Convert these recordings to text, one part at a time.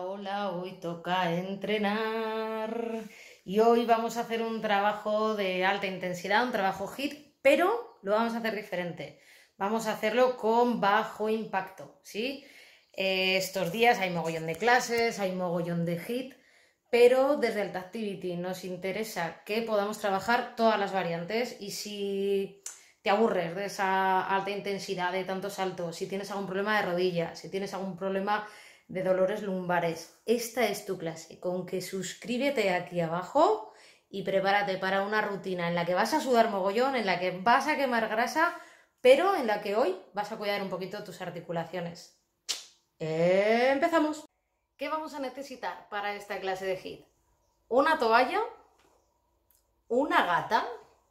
Hola, hoy toca entrenar y hoy vamos a hacer un trabajo de alta intensidad, un trabajo HIIT, pero lo vamos a hacer diferente. Vamos a hacerlo con bajo impacto, ¿sí? Estos días hay mogollón de clases, hay mogollón de HIIT, pero desde Alta Activity nos interesa que podamos trabajar todas las variantes y si te aburres de esa alta intensidad, de tantos saltos, si tienes algún problema de rodillas, si tienes algún problema de dolores lumbares, esta es tu clase. Con que suscríbete aquí abajo y prepárate para una rutina en la que vas a sudar mogollón, en la que vas a quemar grasa, pero en la que hoy vas a cuidar un poquito tus articulaciones. ¡Empezamos! ¿Qué vamos a necesitar para esta clase de HIIT? Una toalla, una gata,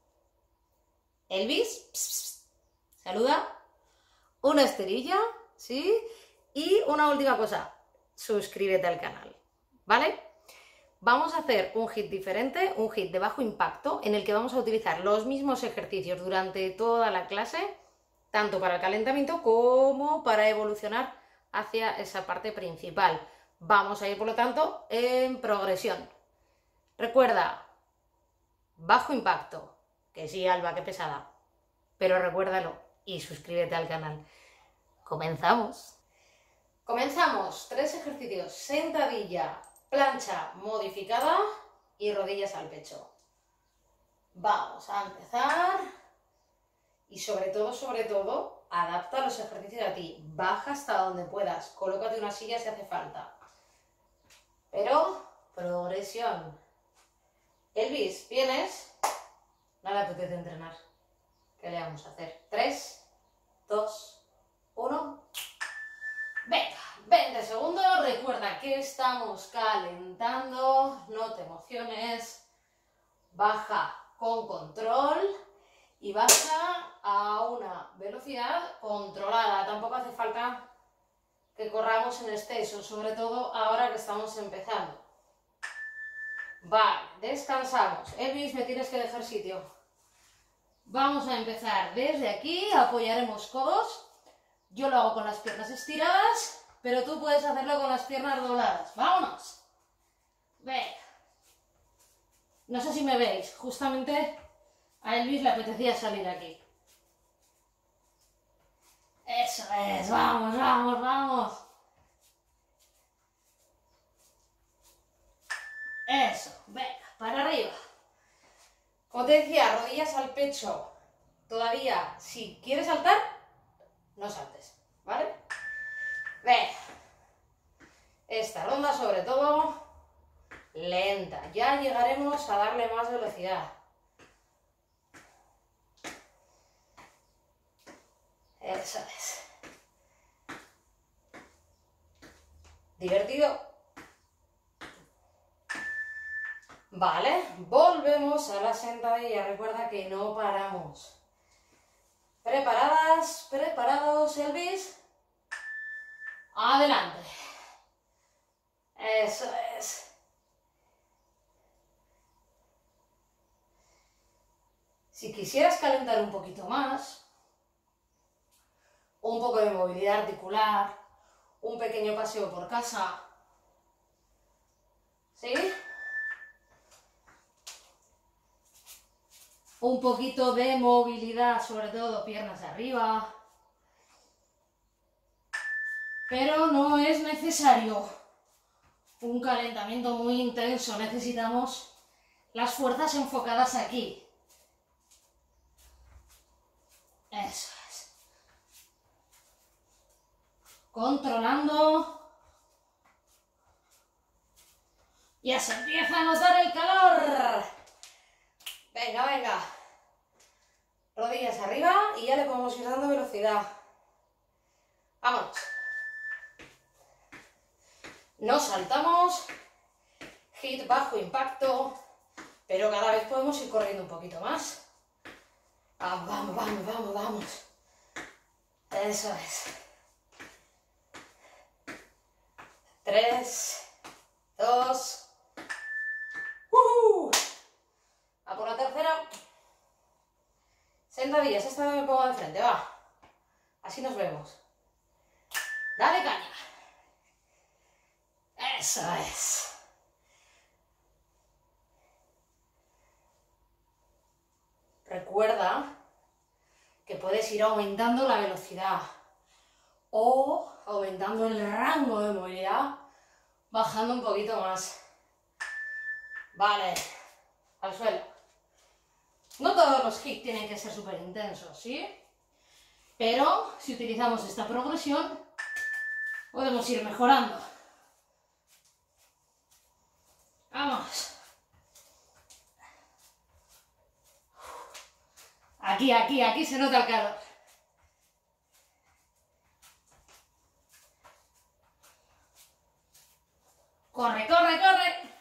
Elvis, saluda, una esterilla, ¿sí? Y una última cosa, suscríbete al canal, ¿vale? Vamos a hacer un HIIT diferente, un HIIT de bajo impacto, en el que vamos a utilizar los mismos ejercicios durante toda la clase, tanto para el calentamiento como para evolucionar hacia esa parte principal. Vamos a ir, por lo tanto, en progresión. Recuerda, bajo impacto, que sí, Alba, qué pesada, pero recuérdalo y suscríbete al canal. ¡Comenzamos! Comenzamos, 3 ejercicios, sentadilla, plancha modificada y rodillas al pecho. Vamos a empezar y sobre todo, adapta los ejercicios a ti. Baja hasta donde puedas, colócate una silla si hace falta. Pero, progresión. Elvis, ¿vienes? No le apetece entrenar. ¿Qué le vamos a hacer? 3, 2, 1... Venga, 20 segundos, recuerda que estamos calentando, no te emociones, baja con control y baja a una velocidad controlada, tampoco hace falta que corramos en exceso, sobre todo ahora que estamos empezando. Vale, descansamos. Elvis, me tienes que dejar sitio. Vamos a empezar desde aquí, apoyaremos codos. Yo lo hago con las piernas estiradas, pero tú puedes hacerlo con las piernas dobladas. ¡Vámonos! Venga. No sé si me veis, justamente a Elvis le apetecía salir aquí. Eso es, vamos, vamos, vamos. Eso, venga, para arriba. Como te decía, rodillas al pecho. Todavía, si quieres saltar, no saltes, ¿vale? Venga. Esta ronda, sobre todo, lenta. Ya llegaremos a darle más velocidad. Eso es. ¿Divertido? Vale, volvemos a la sentadilla. Recuerda que no paramos. ¿Preparadas? ¿Preparados, Elvis? Adelante. Eso es. Si quisieras calentar un poquito más, un poco de movilidad articular, un pequeño paseo por casa, ¿sí? Un poquito de movilidad, sobre todo piernas arriba, pero no es necesario un calentamiento muy intenso, necesitamos las fuerzas enfocadas aquí. Eso es. Controlando. Ya se empieza a notar el calor. Venga, venga. Rodillas arriba y ya le podemos ir dando velocidad. Vámonos. No saltamos. HIIT bajo impacto. Pero cada vez podemos ir corriendo un poquito más. Vamos, vamos, vamos, vamos, vamos. Eso es. 3, 2. A por la tercera. Sentadillas, esta vez me pongo de frente, va. Así nos vemos. Dale caña. Eso es. Recuerda que puedes ir aumentando la velocidad o aumentando el rango de movilidad, bajando un poquito más. Vale, al suelo. No todos los hits tienen que ser súper intensos, ¿sí? Pero si utilizamos esta progresión, podemos ir mejorando. Vamos. Aquí se nota el calor. Corre, corre, corre.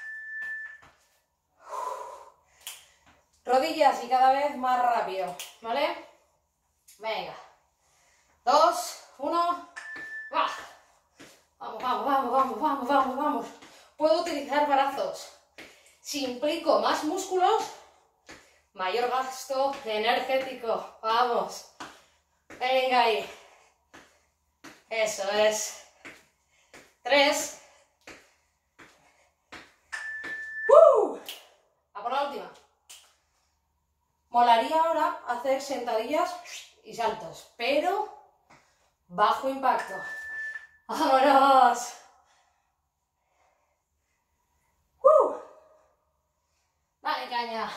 Rodillas y cada vez más rápido, ¿vale? Venga. 2, 1, va. Vamos, vamos, vamos, vamos, vamos, vamos, vamos. Puedo utilizar brazos. Si implico más músculos, mayor gasto energético. Vamos. Venga ahí. Eso es. 3. A por la última. Molaría ahora hacer sentadillas y saltos, pero bajo impacto. ¡Vámonos! Dale caña.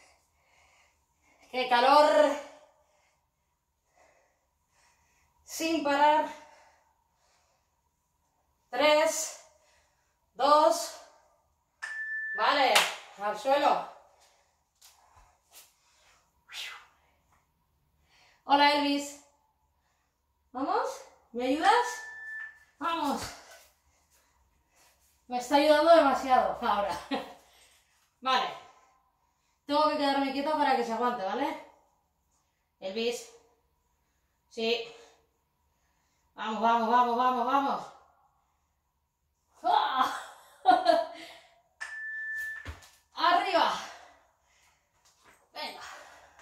¡Qué calor! Sin parar. 3, 2, vale, al suelo. Hola Elvis. ¿Vamos? ¿Me ayudas? Vamos. Me está ayudando demasiado ahora. Vale. Tengo que quedarme quieta para que se aguante, ¿vale? Elvis. Sí. Vamos, vamos, vamos, vamos, vamos. ¡Ah! Arriba. Venga.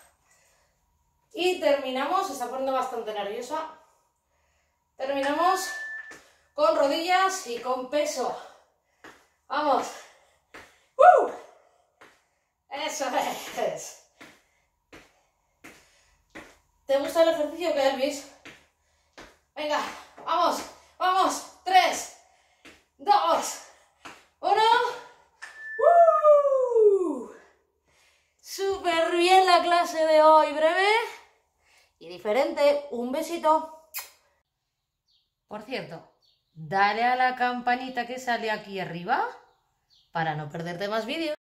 Y terminamos, se está poniendo bastante nerviosa. Terminamos con rodillas y con peso. Vamos. Eso es. ¿Te gusta el ejercicio que Elvis? Venga, vamos, vamos. 3, 2, 1. Súper bien la clase de hoy, breve y diferente. Un besito. Por cierto, dale a la campanita que sale aquí arriba para no perderte más vídeos.